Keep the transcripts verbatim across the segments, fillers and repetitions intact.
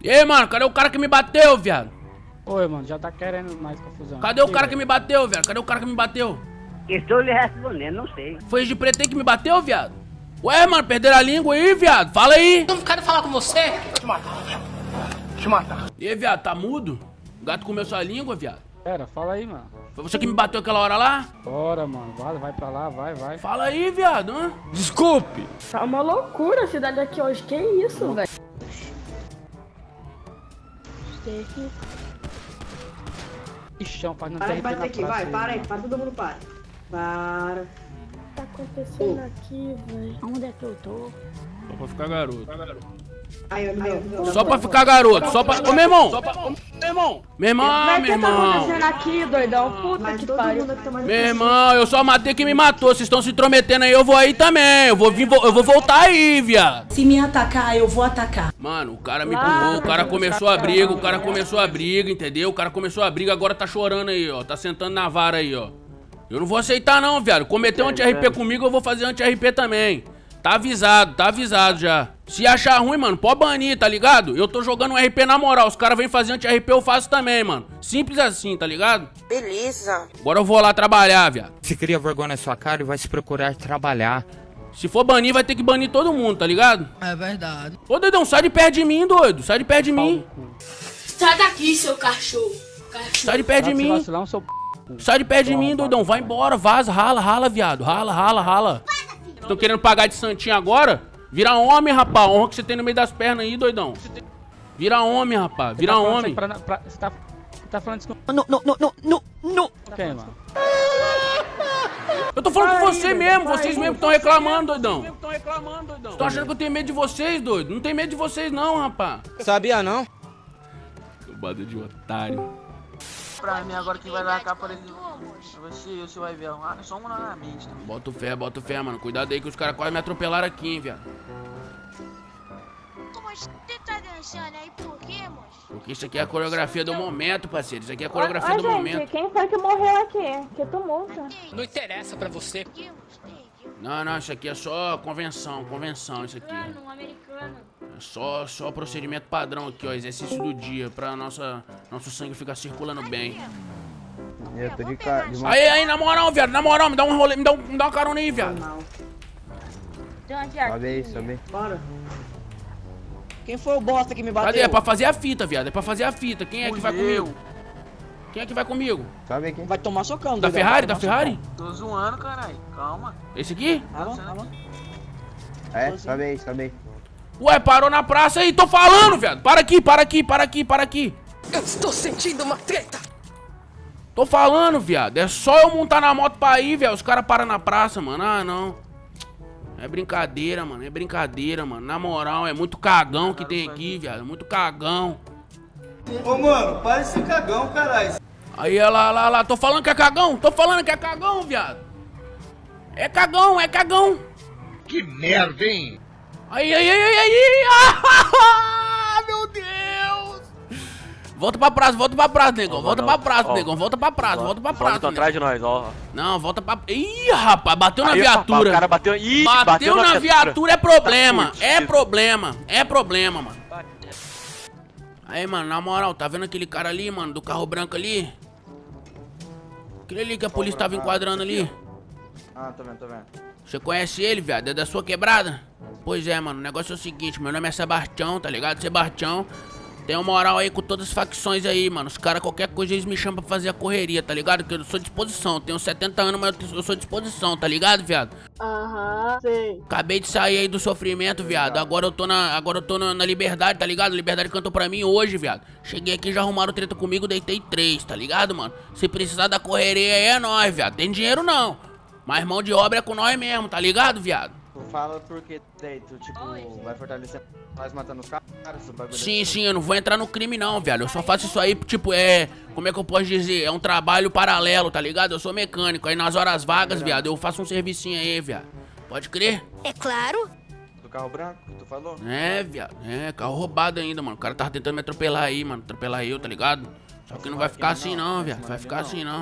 E aí, mano, cadê o cara que me bateu, viado? Oi, mano, já tá querendo mais confusão. Cadê o cara que me bateu, viado? Cadê o cara que me bateu? Estou lhe respondendo, não sei. Foi de preto aí que me bateu, viado? Ué, mano, perderam a língua aí, viado? Fala aí. Eu não quero falar com você. Vou te matar. Vou te matar. E aí, viado, tá mudo? O gato comeu sua língua, viado? Pera, fala aí, mano. Foi você que me bateu aquela hora lá? Bora, mano, vai, vai pra lá, vai, vai. Fala aí, viado. Hã? Desculpe! Tá uma loucura a cidade aqui hoje, que isso, velho? Ixi, não faz não Para tem de bater aqui, vai, aí, para aí, mano. para todo mundo, para. Para. O que tá acontecendo aqui, velho? Onde é que eu tô? Só pra ficar garoto. Aí, eu não. Só pra ficar garoto, só pra... Ô, meu irmão! Só pra... Ô, meu irmão! Meu irmão, Mas o meu que tá irmão! acontecendo aqui, doidão? Puta Mas que todo pariu. mundo aqui tá mais Meu irmão, eu só matei quem me matou. Vocês estão se intrometendo aí, eu vou aí também. Eu vou vir, eu vou voltar aí, viado. Se me atacar, eu vou atacar. Mano, o cara me empurrou, o cara começou a briga, o cara começou a briga, entendeu? O cara começou a briga, agora tá chorando aí, ó. Tá sentando na vara aí, ó. Eu não vou aceitar não, viado. Cometeu anti-R P comigo, eu vou fazer anti-R P também. Tá avisado, tá avisado já. Se achar ruim, mano, pode banir, tá ligado? Eu tô jogando um R P na moral. Os caras vêm fazer anti-R P, eu faço também, mano. Simples assim, tá ligado? Beleza. Agora eu vou lá trabalhar, viado. Se cria vergonha na sua cara e vai se procurar trabalhar. Se for banir, vai ter que banir todo mundo, tá ligado? É verdade. Ô, doidão, sai de perto de mim, doido. Sai de perto de mim. Sai daqui, seu cachorro. cachorro. Sai de perto de mim. Vacilar, um seu p... Sai de perto de mim, doidão. Vai embora, vaza, rala, rala, viado. Rala, rala, rala. Estão querendo pagar de santinho agora? Vira homem, rapaz. Honra que você tem no meio das pernas aí, doidão. Vira homem, rapaz. Vira Você tá falando homem. isso aí pra- pra- Você tá, você tá falando isso com Não, não, não, não, não, não. quem, mano? Eu tô falando com Vai, você doidão, mesmo. vai, Vocês vai. mesmo estão reclamando, doidão. Estão achando que eu tenho medo de vocês, doido? Não tem medo de vocês, não, rapaz. Sabia não? Bando de otário. Pra mim agora que vai dar a capa dele. Você, você vai ver. Ah, só um na mente também. Bota o fé, bota o fé, mano. Cuidado aí que os caras quase me atropelaram aqui, hein, viado. Você tá dançando aí por quê, moço? Porque isso aqui é a coreografia do momento, parceiro. Isso aqui é a coreografia Ó, do gente, momento. quem foi que morreu aqui? Que tumulto. Não interessa pra você. Não, não, isso aqui é só convenção, convenção, isso aqui. Americano, americano. É só, só procedimento padrão aqui, ó. Exercício do dia, pra nossa, nosso sangue ficar circulando bem. Eu tô de cara. Aí, aí, na moral, viado, na moral, me dá um rolê, me dá, um, me dá uma carona aí, viado. Não. Gente, aqui. Sobe aí, sobe aí. Bora. Quem foi o bosta que me bateu? Cadê? É pra fazer a fita, viado, é pra fazer a fita. Quem é que vai comigo? Quem é que vai comigo? Sobe aqui. Vai tomar socão, Da doidão. Ferrari, Vai da tomar Ferrari? Tô zoando, caralho. Calma. Esse aqui? socão. Tá bom, tá bom. É, sobe aí, sobe aí. Ué, parou na praça aí, tô falando, viado. Para aqui, para aqui, para aqui, para aqui. Eu estou sentindo uma treta. Tô falando, viado. É só eu montar na moto pra ir, viado. Os caras param na praça, mano. Ah, não. É brincadeira, mano. É brincadeira, mano. Na moral, é muito cagão que tem aqui, viado. É muito cagão. Ô, mano, para esse cagão, caralho. Aí, olha lá, lá, lá. Tô falando que é cagão. Tô falando que é cagão, viado. É cagão, é cagão. Que merda, hein? Aí, aí, aí, aí, aí. Ah, meu Deus. Volta pra praça, volta pra praça, negão. Volta pra praça, negão. Volta pra praça, volta pra praça. Estão atrás de nós, ó. Não, volta pra... Ih, rapaz, bateu na Aí, viatura. rapaz, o cara bateu... Ih, bateu, bateu na na viatura é problema. Tá É fudido. problema. É problema, mano. Aí, mano, na moral, tá vendo aquele cara ali, mano, do carro branco ali? Aquele ali que a polícia tava enquadrando ali. Ah, tô vendo, tô vendo. Você conhece ele, viado? É da sua quebrada? Pois é, mano, o negócio é o seguinte, meu nome é Sebastião, tá ligado? Sebastião. Tem uma moral aí com todas as facções aí, mano. Os caras, qualquer coisa, eles me chamam pra fazer a correria, tá ligado? Que eu sou disposição. Tenho setenta anos, mas eu sou disposição, tá ligado, viado? Aham, sei. Acabei de sair aí do sofrimento, viado. Agora eu tô na, agora eu tô na, na liberdade, tá ligado? Liberdade cantou pra mim hoje, viado. Cheguei aqui, já arrumaram treta comigo, deitei três, tá ligado, mano? Se precisar da correria aí é nós, viado. Tem dinheiro não. Mas mão de obra é com nós mesmo, tá ligado, viado? Tu fala porque daí tu, tipo, vai fortalecer nós matando os caras? tu vai poder- Sim, sim, eu não vou entrar no crime não, velho. Eu só faço isso aí, tipo, é... Como é que eu posso dizer? É um trabalho paralelo, tá ligado? Eu sou mecânico. Aí nas horas vagas, viado, eu faço um servicinho aí, viado. Pode crer? É claro. Do carro branco que tu falou? É, viado. É, carro roubado ainda, mano. O cara tava tentando me atropelar aí, mano. Atropelar eu, tá ligado? Só que não vai ficar assim não, viado. Vai ficar assim não.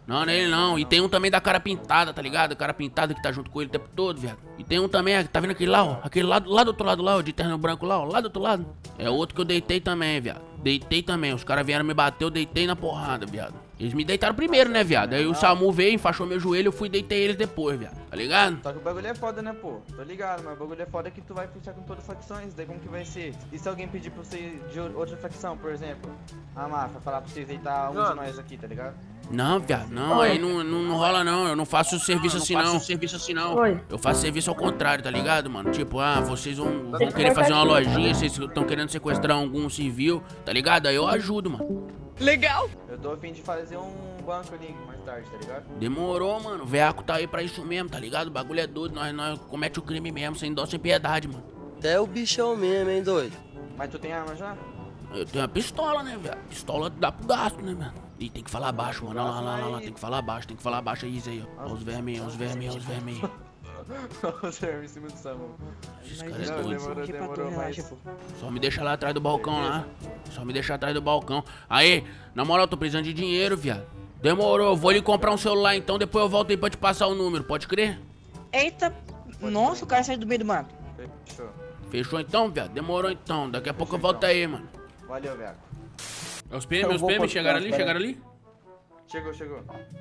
Não, não é ele não. E tem um também da cara pintada, tá ligado? O cara pintado que tá junto com ele o tempo todo, viado. E tem um também, tá vendo aquele lá, ó? Aquele lá, lá do outro lado lá, ó, de terno branco lá, ó. Lá do outro lado. É outro que eu deitei também, viado. Deitei também. Os caras vieram me bater, eu deitei na porrada, viado. Eles me deitaram primeiro, né, viado? Aí o Samu veio, enfaixou meu joelho, eu fui e deitei eles depois, viado. Tá ligado? Só que o bagulho é foda, né, pô? Tô ligado, mas o bagulho é foda que tu vai fechar com todas as facções, daí como que vai ser? E se alguém pedir pra você ir de outra facção, por exemplo? A máfia, falar pra vocês deitar um de nós aqui, tá ligado? Não, viado, não, aí não, não, não rola não, eu não faço serviço assim não, serviço assim não. Eu faço serviço ao contrário, tá ligado, mano? Tipo, ah, vocês vão, vão querer fazer uma lojinha, vocês estão querendo sequestrar algum civil, tá ligado? Aí eu ajudo, mano. Legal! Eu tô a fim de fazer um banco ali mais tarde, tá ligado? Demorou, mano, o veaco tá aí pra isso mesmo, tá ligado? O bagulho é doido, nós, nós comete o crime mesmo, sem dó, sem piedade, mano. Até o bichão mesmo, hein, doido? Mas tu tem arma já? Eu tenho uma pistola, né, velho? Pistola dá pro gasto, né, mano? E tem que falar baixo, mano. Olha lá, lá, lá, lá, tem que falar baixo, tem que falar baixo. É isso aí, ó. Olha os vermes, olha os vermes, olha os vermes. Olha os vermes em cima do Samu. Esses caras é doido. Demorou, demorou, mas... Só me deixa lá atrás do balcão lá. Só me deixa atrás do balcão. Aí, na moral, tô precisando de dinheiro, viado. Demorou, vou lhe comprar um celular então, depois eu volto aí pra te passar o número, pode crer? Eita, nossa, o cara saiu do meio do mato. Fechou. Fechou então, viado? Demorou então. Daqui a pouco eu volto aí, mano. Valeu, viado. Os P M, os P M chegaram ali, chegaram ali? Chegou, chegou.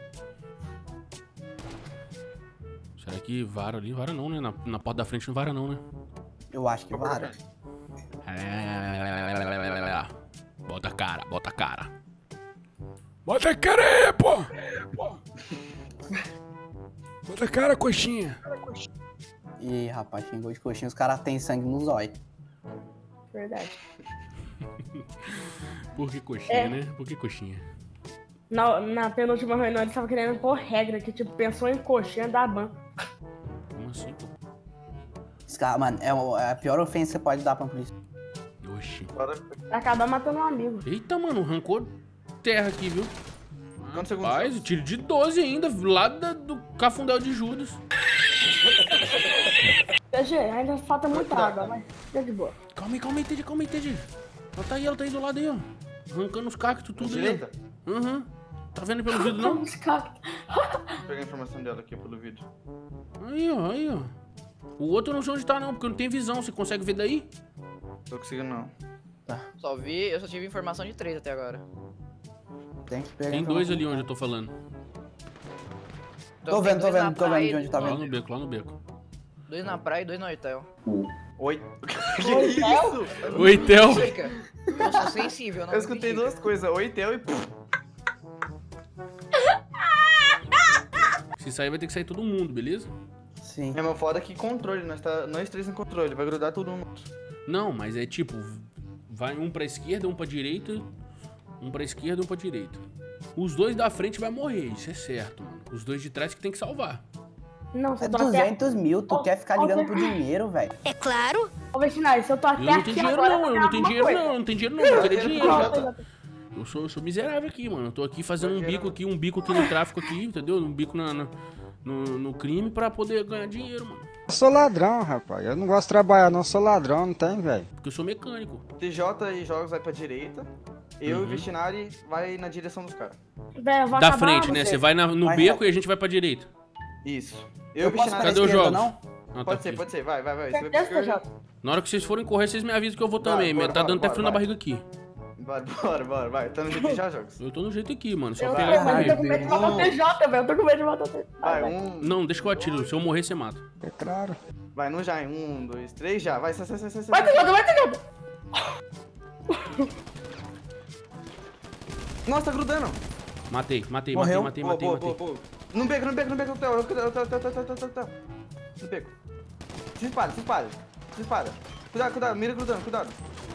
Será que vara ali? Vara não, né? Na, na porta da frente não vara não, né? Eu acho que vara. Bota a cara, bota a cara. Bota a cara aí, pô! Bota a cara, coxinha. Ih, rapaz, xingou de coxinha, os caras têm sangue nos olhos. Verdade. Por que coxinha, É. né? Por que coxinha? Na, na penúltima reunião eles estavam querendo pôr regra que, tipo, pensou em coxinha da ban. Como assim, pô? Os caras, mano, é o- é a pior ofensa que você pode dar pra polícia. Oxi. Acabar matando um amigo. Eita, mano, arrancou terra aqui, viu? Quantos segundos? Rapaz, tiro de doze ainda, lá da- do cafundel de Judas. P G, ainda falta muita água, mas fica de boa. Calma aí, calma aí, Teddy, calma aí, Teddy. Ela tá aí, ela tá aí do lado aí, ó. Arrancando os cactos, tudo aí. Direita? Uhum. Tá vendo pelo vidro, não? Os cactos. Vou pegar a informação dela aqui pelo vídeo. Aí, ó, aí, ó. O outro eu não sei onde tá, não, porque não tem visão. Você consegue ver daí? Tô conseguindo não. Só vi, eu só tive informação de três até agora. Tem que pegar. Tem então. dois ali onde eu tô falando. Tô vendo, tô dois na vendo, tô vendo praia de onde tá Lá vendo. no beco, lá no beco. Dois na praia e dois no hotel. Oi? Que isso? Oi, Theo. Fica. Eu sou sensível, eu não Eu escutei fica. duas coisas, oi, Theo e... Se sair, vai ter que sair todo mundo, beleza? Sim. É, meu foda que controle, nós, tá, nós três em controle, vai grudar todo mundo. Não, mas é tipo, vai um pra esquerda, um pra direita, um pra esquerda, um pra direita. Os dois da frente vai morrer, isso é certo, mano. Os dois de trás que tem que salvar. Não, se É eu tô até... duzentos mil, tu Ô, quer ficar ô, ligando Fer- pro dinheiro, velho. É claro. Ô, Vestinari, se eu tô Eu até não aqui tenho dinheiro agora, não, eu vou não ganhar tenho alguma dinheiro coisa. não, eu não tenho dinheiro não, eu vou querer dinheiro. Não, Eu sou, eu sou miserável aqui, mano. Eu tô aqui fazendo um bico aqui, um bico aqui no tráfico aqui, entendeu? Um bico na, na- no, no crime pra poder ganhar dinheiro, mano. Eu sou ladrão, rapaz. Eu não gosto de trabalhar, não. Sou ladrão, não tem, velho. Porque eu sou mecânico. T J e Jogos vai pra direita, eu Uhum. e o Vestinari vai na direção dos caras. Velho, eu vou Da acabar frente, né? você. Você vai na- no Vai, beco vai. e a gente vai pra direita. Isso. Eu Eu e o posso Vestinari... Cadê os esquerda, jogos? não? Ah, tá Pode ser, aqui. pode ser, vai, vai, vai. Você vai Certeza, pra esquerda. T J? Na hora que vocês forem correr, vocês me avisam que eu vou Vai, também. bora, tá bora, dando até bora, frio na vai. barriga aqui. Bora, bora, bora, vai. Tá no jeito de já, Jogos. Eu tô no jeito aqui, mano. Só Eu tô, pegar mas eu tô com e medo de matar o T J, velho. Eu tô com medo de matar o T J. Vai, um... Não, deixa que eu atiro. Se eu morrer, você mata. É claro. Vai, no já, em um, dois, três, já. Vai, sai, sai, sai, sai. Vai, T J, vai, T J. Nossa, tá grudando. Matei, matei, Morreu. matei, Boa, matei, boa, matei, boa, matei. boa. No beco, no beco, no beco, no beco, no beco, no beco, no beco, no beco. No beco. Se espalha, se espalha. Se espalha. Cuidado, cuidado, mira grudando, cuidado.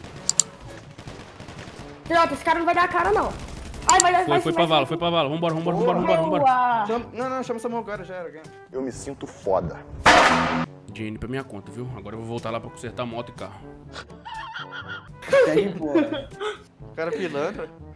T J, esse cara não vai dar a cara, não. Ai, vai, vai, Foi, vai. foi sim, pra vai vala, sim. foi pra vala. Vambora, vambora, vambora, vambora, vambora. Boa. Chama... Não, não, chama essa mão agora, já era, ganha. Eu me sinto foda. Dinheiro pra minha conta, viu? Agora eu vou voltar lá pra consertar moto e carro. Tá de boa. O cara pilantra.